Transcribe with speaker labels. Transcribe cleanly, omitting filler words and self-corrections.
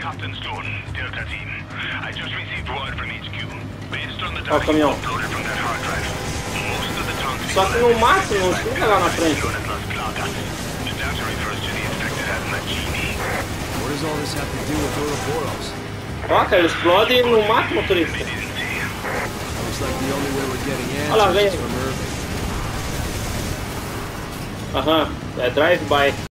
Speaker 1: Captain Stone, Delta Team. I just received word from HQ. Based on the
Speaker 2: Ó, o
Speaker 1: data
Speaker 2: caminhão.
Speaker 1: uploaded from that hard drive, most of the town's
Speaker 2: Só que no máximo não chega lá na frente.
Speaker 1: known as Las Plagas. The data refers to the infected as Majini.
Speaker 3: What does all this have to do with Ouroboros?
Speaker 2: Ó, cara, explode e não mata o motorista.
Speaker 3: Looks like the only way we're getting
Speaker 2: Olha lá,
Speaker 3: answers
Speaker 2: vem.
Speaker 3: is from Irving.
Speaker 2: Aham, é drive-by.